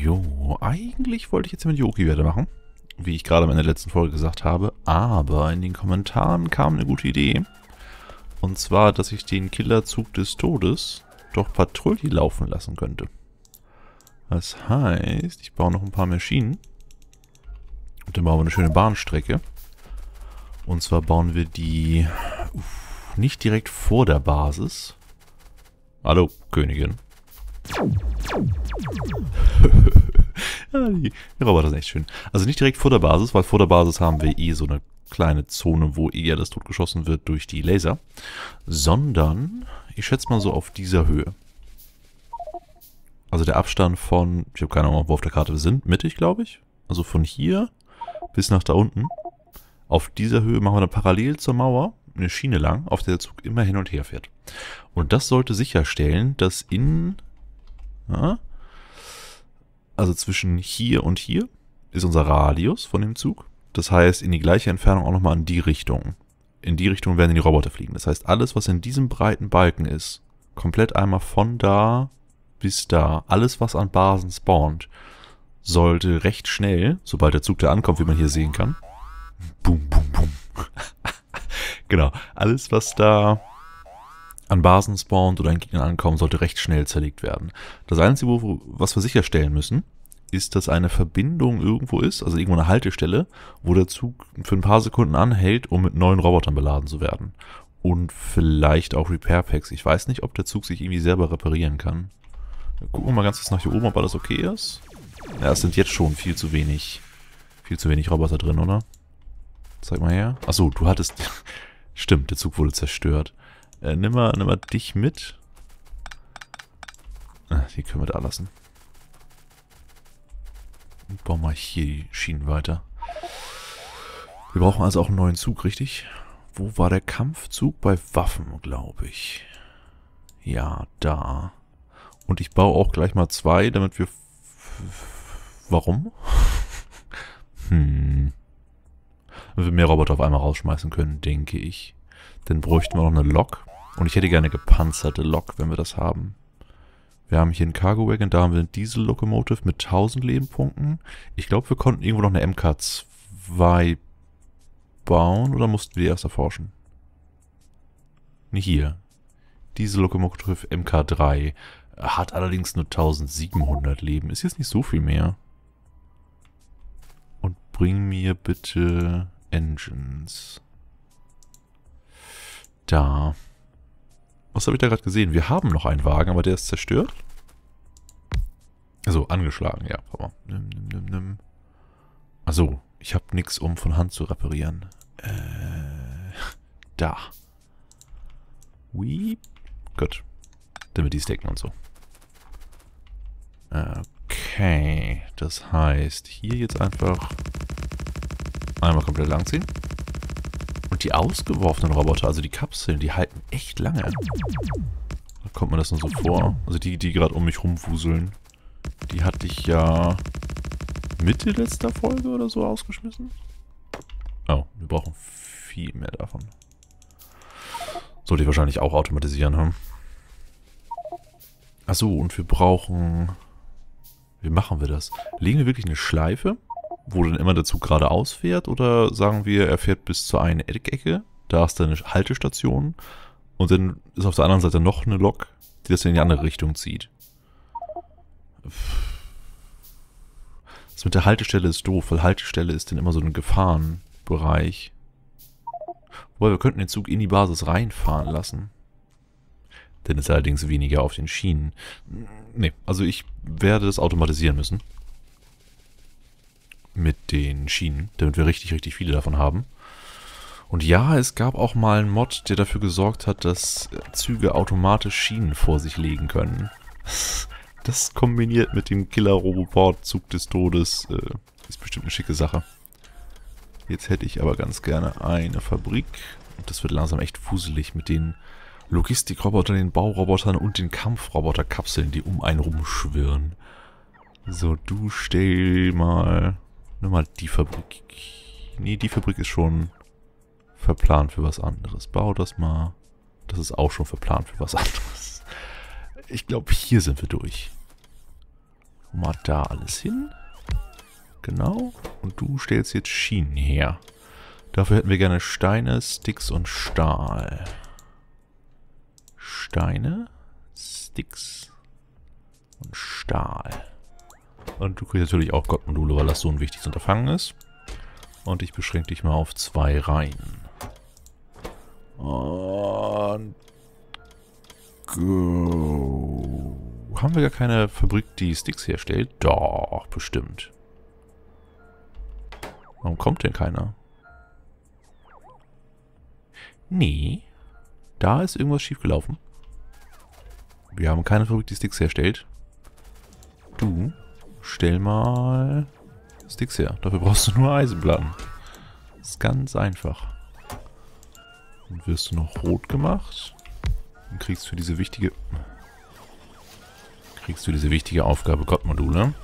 Jo, eigentlich wollte ich jetzt mit Yoki weitermachen, wie ich gerade in der letzten Folge gesagt habe, aber in den Kommentaren kam eine gute Idee. Und zwar, dass ich den Killerzug des Todes doch Patrouille laufen lassen könnte. Das heißt, ich baue noch ein paar Maschinen. Und dann bauen wir eine schöne Bahnstrecke. Und zwar bauen wir die nicht direkt vor der Basis. Hallo, Königin. Ja, die Roboter sind echt schön. Also nicht direkt vor der Basis, weil vor der Basis haben wir eh so eine kleine Zone, wo eher das Tod geschossen wird durch die Laser. Sondern, ich schätze mal so auf dieser Höhe. Also der Abstand von, ich habe keine Ahnung, wo auf der Karte wir sind, mittig, glaube ich. Also von hier bis nach da unten. Auf dieser Höhe machen wir dann parallel zur Mauer eine Schiene lang, auf der der Zug immer hin und her fährt. Und das sollte sicherstellen, dass also zwischen hier und hier ist unser Radius von dem Zug. Das heißt, in die gleiche Entfernung auch nochmal in die Richtung. In die Richtung werden die Roboter fliegen. Das heißt, alles, was in diesem breiten Balken ist, komplett einmal von da bis da, alles, was an Basen spawnt, sollte recht schnell, sobald der Zug da ankommt, wie man hier sehen kann, boom, boom, boom. Genau, alles, was da an Basen spawnt oder an Gegnern ankommt, sollte recht schnell zerlegt werden. Das Einzige, was wir sicherstellen müssen, ist, dass eine Verbindung irgendwo ist, also irgendwo eine Haltestelle, wo der Zug für ein paar Sekunden anhält, um mit neuen Robotern beladen zu werden. Und vielleicht auch Repair Packs. Ich weiß nicht, ob der Zug sich irgendwie selber reparieren kann. Gucken wir mal ganz kurz nach hier oben, ob alles okay ist. Ja, es sind jetzt schon viel zu wenig Roboter drin, oder? Zeig mal her. Achso, du hattest... Stimmt, der Zug wurde zerstört. Nimm mal dich mit. Die können wir da lassen. Und bauen mal hier die Schienen weiter. Wir brauchen also auch einen neuen Zug, richtig? Wo war der Kampfzug? Bei Waffen, glaube ich. Ja, da. Und ich baue auch gleich mal 2, damit wir... Warum? Damit wir mehr Roboter auf einmal rausschmeißen können, denke ich. Dann bräuchten wir noch eine Lok. Und ich hätte gerne eine gepanzerte Lok, wenn wir das haben. Wir haben hier einen Cargo Wagon, da haben wir eine Diesel Locomotive mit 1000 Lebenpunkten. Ich glaube, wir konnten irgendwo noch eine MK2 bauen, oder mussten wir die erst erforschen? Ne, hier. Diesel Locomotive MK3 hat allerdings nur 1700 Leben. Ist jetzt nicht so viel mehr. Und bring mir bitte Engines. Da. Was habe ich da gerade gesehen? Wir haben noch einen Wagen, aber der ist zerstört. Also angeschlagen, ja. Nimm. Also, ich habe nichts, um von Hand zu reparieren. Da. Weep. Gut. Damit die stacken und so. Okay. Das heißt, hier jetzt einfach einmal komplett langziehen. Und die ausgeworfenen Roboter, also die Kapseln, die halten echt lange. Da kommt mir das nur so vor. Also die gerade um mich rumwuseln. Die hatte ich ja Mitte letzter Folge oder so ausgeschmissen. Oh, wir brauchen viel mehr davon. Sollte ich wahrscheinlich auch automatisieren, hm? Achso, und wir brauchen... Wie machen wir das? Legen wir wirklich eine Schleife, wo dann immer der Zug geradeaus fährt? Oder sagen wir, er fährt bis zur einen Eckecke, da ist dann eine Haltestation und dann ist auf der anderen Seite noch eine Lok, die das in die andere Richtung zieht. Das mit der Haltestelle ist doof, weil Haltestelle ist dann immer so ein Gefahrenbereich. Wobei, wir könnten den Zug in die Basis reinfahren lassen. Denn es ist allerdings weniger auf den Schienen. Ne, also ich werde das automatisieren müssen. Mit den Schienen, damit wir richtig, richtig viele davon haben. Und ja, es gab auch mal einen Mod, der dafür gesorgt hat, dass Züge automatisch Schienen vor sich legen können. Das kombiniert mit dem Killer-Robot-Zug des Todes ist bestimmt eine schicke Sache. Jetzt hätte ich aber ganz gerne eine Fabrik. Und das wird langsam echt fuselig mit den Logistikrobotern, den Baurobotern und den Kampfroboterkapseln, die um einen rumschwirren. So, du stell mal... Nimm mal die Fabrik. Nee, die Fabrik ist schon verplant für was anderes. Bau das mal. Das ist auch schon verplant für was anderes. Ich glaube, hier sind wir durch. Mal da alles hin. Genau. Und du stellst jetzt Schienen her. Dafür hätten wir gerne Steine, Sticks und Stahl. Steine, Sticks und Stahl. Und du kriegst natürlich auch Gottmodule, weil das so ein wichtiges Unterfangen ist. Und ich beschränke dich mal auf 2 Reihen. Und go. Haben wir gar keine Fabrik, die Sticks herstellt? Doch, bestimmt. Warum kommt denn keiner? Nee. Da ist irgendwas schiefgelaufen. Wir haben keine Fabrik, die Sticks herstellt. Du, stell mal Sticks her. Dafür brauchst du nur Eisenplatten. Das ist ganz einfach. Dann wirst du noch rot gemacht. Und kriegst für diese wichtige Aufgabe Gottmodule.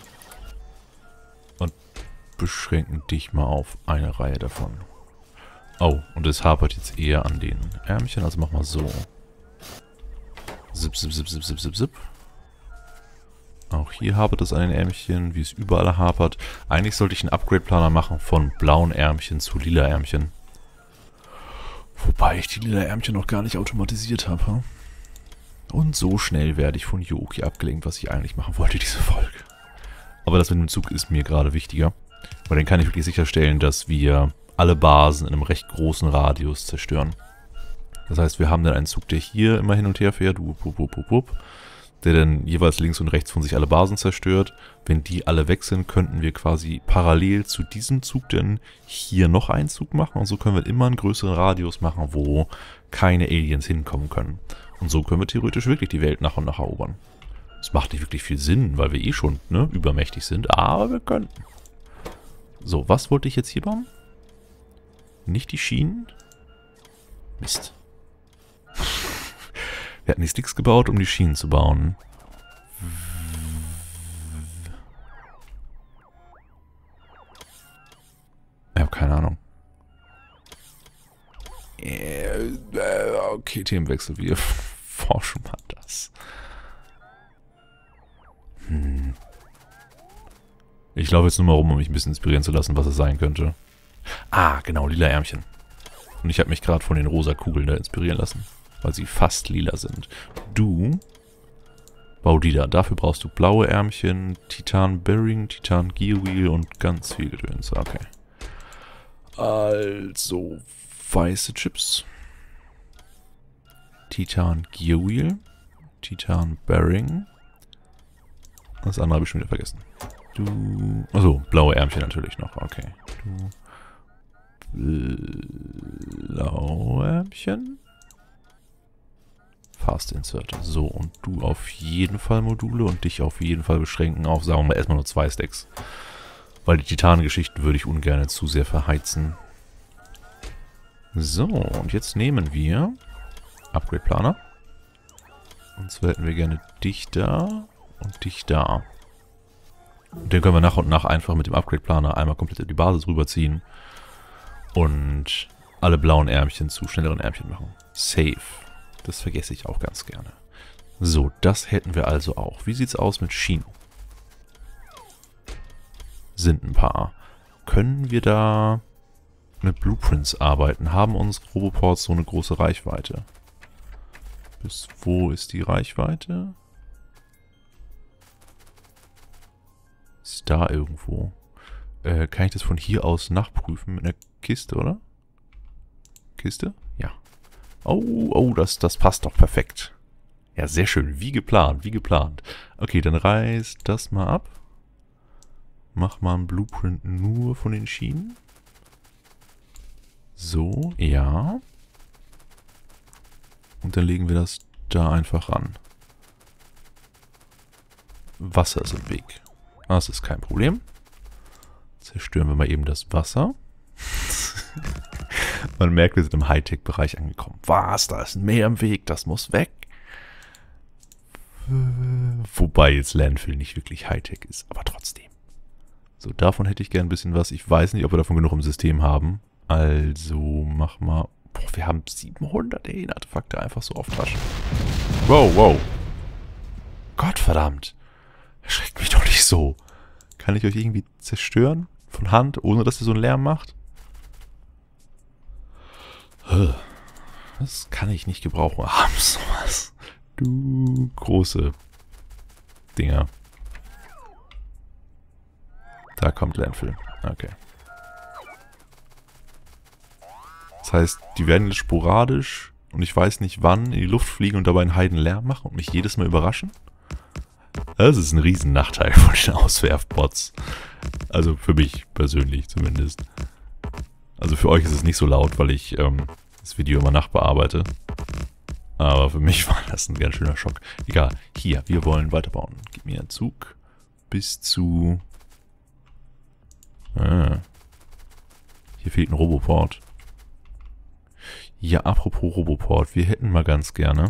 Und beschränken dich mal auf eine Reihe davon. Oh, und es hapert jetzt eher an den Ärmchen, also mach mal so. Zip, zip, zip, zip, zip, zip, zip. Auch hier hapert es an den Ärmchen, wie es überall hapert. Eigentlich sollte ich einen Upgrade-Planer machen von blauen Ärmchen zu lila Ärmchen. Wobei ich die lila Ärmchen noch gar nicht automatisiert habe. Und so schnell werde ich von Yoki abgelenkt, was ich eigentlich machen wollte, diese Folge. Aber das mit dem Zug ist mir gerade wichtiger. Weil dann kann ich wirklich sicherstellen, dass wir alle Basen in einem recht großen Radius zerstören. Das heißt, wir haben dann einen Zug, der hier immer hin und her fährt, der dann jeweils links und rechts von sich alle Basen zerstört. Wenn die alle weg sind, könnten wir quasi parallel zu diesem Zug dann hier noch einen Zug machen. Und so können wir immer einen größeren Radius machen, wo keine Aliens hinkommen können. Und so können wir theoretisch wirklich die Welt nach und nach erobern. Das macht nicht wirklich viel Sinn, weil wir eh schon übermächtig sind, aber wir können. So, was wollte ich jetzt hier bauen? Nicht die Schienen? Mist. Wir hatten die Sticks gebaut, um die Schienen zu bauen. Ich habe keine Ahnung. Okay, Themenwechsel. Wir forschen mal das. Ich laufe jetzt nur mal rum, um mich ein bisschen inspirieren zu lassen, was es sein könnte. Ah, genau, lila Ärmchen. Und ich habe mich gerade von den rosa Kugeln da inspirieren lassen. Weil sie fast lila sind. Du, bau die da. Dafür brauchst du blaue Ärmchen, Titan Bearing, Titan Gear Wheel und ganz viel Gedöns. Okay. Also, weiße Chips. Titan Gear Wheel. Titan Bearing. Das andere habe ich schon wieder vergessen. Du. Achso, blaue Ärmchen natürlich noch. Okay. Du. Blaue Ärmchen. Fast Inserter. So, und du auf jeden Fall Module und dich auf jeden Fall beschränken auf, sagen wir mal, erstmal nur 2 Stacks. Weil die Titan-Geschichten würde ich ungern zu sehr verheizen. So, und jetzt nehmen wir Upgrade-Planer. Und zwar hätten wir gerne dich da und dich da. Und den können wir nach und nach einfach mit dem Upgrade-Planer einmal komplett die Basis rüberziehen. Und alle blauen Ärmchen zu schnelleren Ärmchen machen. Safe. Das vergesse ich auch ganz gerne. So, das hätten wir also auch. Wie sieht's aus mit Schienen? Sind ein paar. Können wir da mit Blueprints arbeiten? Haben unsere Roboports so eine große Reichweite? Bis wo ist die Reichweite? Ist da irgendwo. Kann ich das von hier aus nachprüfen mit einer Kiste, oder? Kiste? Ja. Oh, das passt doch perfekt. Ja, sehr schön. Wie geplant, wie geplant. Okay, dann reiß das mal ab. Mach mal einen Blueprint nur von den Schienen. So, ja. Und dann legen wir das da einfach ran. Wasser ist im Weg. Das ist kein Problem. Zerstören wir mal eben das Wasser. Man merkt, wir sind im Hightech-Bereich angekommen. Was? Da ist ein Meer im Weg, das muss weg. Wobei jetzt Landfill nicht wirklich Hightech ist, aber trotzdem. So, davon hätte ich gern ein bisschen was. Ich weiß nicht, ob wir davon genug im System haben. Also, mach mal... Boah, wir haben 700 Alien-Artefakte einfach so auf Taschen. Wow. Gottverdammt. Erschreckt mich doch nicht so. Kann ich euch irgendwie zerstören? Von Hand, ohne dass ihr so einen Lärm macht? Das kann ich nicht gebrauchen. Sowas. Du große Dinger. Da kommt Landfill. Okay. Das heißt, die werden jetzt sporadisch und ich weiß nicht wann in die Luft fliegen und dabei einen Heidenlärm machen und mich jedes Mal überraschen. Das ist ein riesen Nachteil von den Auswerfbots. Also für mich persönlich zumindest. Also für euch ist es nicht so laut, weil ich das Video immer nachbearbeite. Aber für mich war das ein ganz schöner Schock. Egal, hier, wir wollen weiterbauen. Gib mir einen Zug bis zu... hier fehlt ein Roboport. Ja, apropos Roboport, wir hätten mal ganz gerne...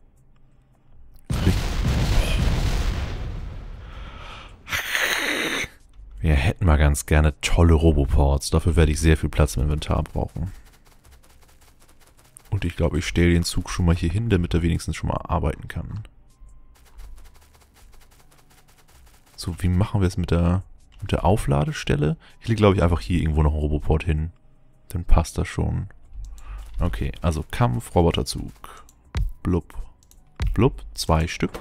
Wir hätten mal ganz gerne tolle Roboports. Dafür werde ich sehr viel Platz im Inventar brauchen. Und ich glaube, ich stelle den Zug schon mal hier hin, damit er wenigstens schon mal arbeiten kann. So, wie machen wir es mit der Aufladestelle? Ich lege, glaube ich, einfach hier irgendwo noch einen Roboport hin. Dann passt das schon. Okay, also Kampfroboterzug. Blub. Blub, 2 Stück.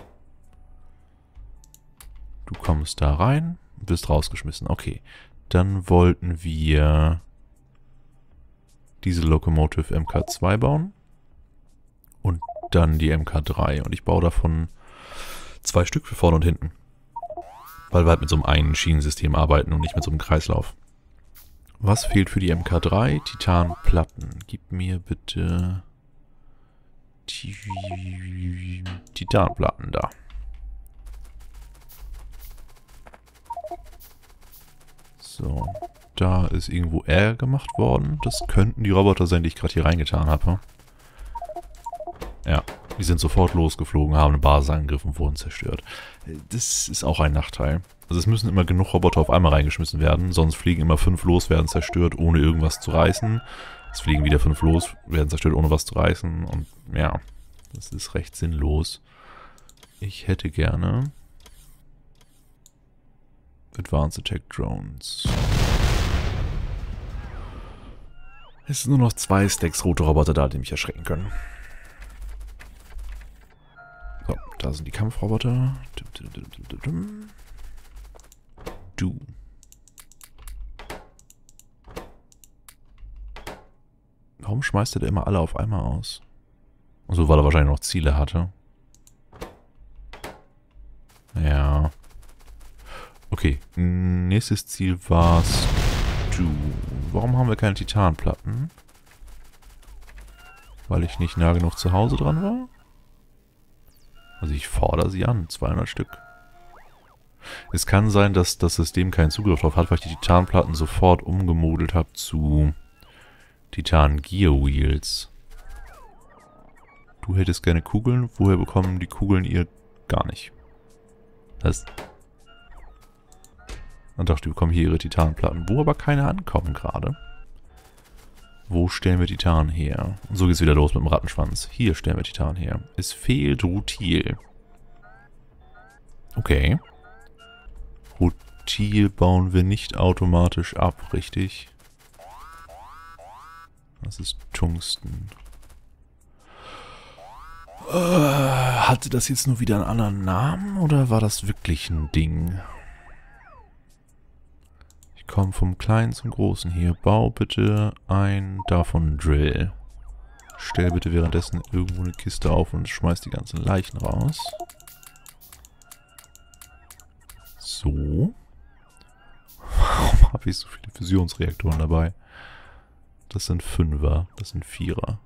Du kommst da rein. Bist rausgeschmissen. Okay. Dann wollten wir diese Locomotive MK2 bauen. Und dann die MK3. Und ich baue davon 2 Stück für vorne und hinten. Weil wir halt mit so einem einen Schienensystem arbeiten und nicht mit so einem Kreislauf. Was fehlt für die MK3? Titanplatten. Gib mir bitte Titanplatten da. So, da ist irgendwo R gemacht worden. Das könnten die Roboter sein, die ich gerade hier reingetan habe. Ja, die sind sofort losgeflogen, haben eine Basis angegriffen und wurden zerstört. Das ist auch ein Nachteil. Also es müssen immer genug Roboter auf einmal reingeschmissen werden, sonst fliegen immer 5 los, werden zerstört, ohne irgendwas zu reißen. Es fliegen wieder 5 los, werden zerstört, ohne was zu reißen. Und ja, das ist recht sinnlos. Ich hätte gerne... Advanced Attack Drones. Es sind nur noch 2 Stacks rote Roboter da, die mich erschrecken können. So, da sind die Kampfroboter. Du. Warum schmeißt er da immer alle auf einmal aus? So, weil er wahrscheinlich noch Ziele hatte. Ja. Okay, nächstes Ziel war's du. Warum haben wir keine Titanplatten? Weil ich nicht nah genug zu Hause dran war? Also ich fordere sie an, 200 Stück. Es kann sein, dass das System keinen Zugriff drauf hat, weil ich die Titanplatten sofort umgemodelt habe zu Titan Gear Wheels. Du hättest gerne Kugeln, woher bekommen die Kugeln ihr gar nicht? Was? Und dachte, die bekommen hier ihre Titanplatten, wo aber keine ankommen gerade. Wo stellen wir Titan her? Und so geht's wieder los mit dem Rattenschwanz. Hier stellen wir Titan her. Es fehlt Rutil. Okay. Rutil bauen wir nicht automatisch ab, richtig? Das ist Tungsten. Hatte das jetzt nur wieder einen anderen Namen oder war das wirklich ein Ding? Ich komme vom Kleinen zum Großen hier. Bau bitte ein davon Drill. Stell bitte währenddessen irgendwo eine Kiste auf und schmeiß die ganzen Leichen raus. So. Warum habe ich so viele Fusionsreaktoren dabei? Das sind 5er, das sind 4er.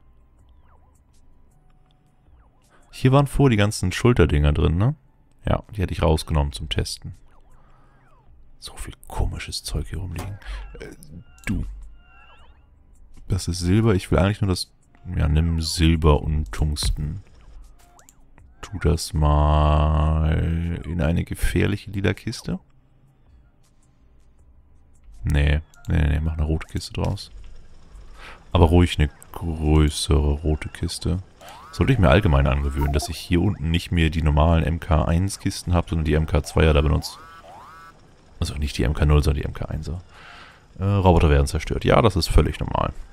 Hier waren vor die ganzen Schulterdinger drin, ne? Ja, die hätte ich rausgenommen zum Testen. So viel komisches Zeug hier rumliegen. Du. Das ist Silber. Ich will eigentlich nur das... Ja, nimm Silber und Tungsten. Tu das mal in eine gefährliche lila Kiste. Nee, mach eine rote Kiste draus. Aber ruhig eine größere rote Kiste. Sollte ich mir allgemein angewöhnen, dass ich hier unten nicht mehr die normalen MK1-Kisten habe, sondern die MK2er da benutze. Also nicht die MK0, sondern die MK1er. Roboter werden zerstört. Ja, das ist völlig normal.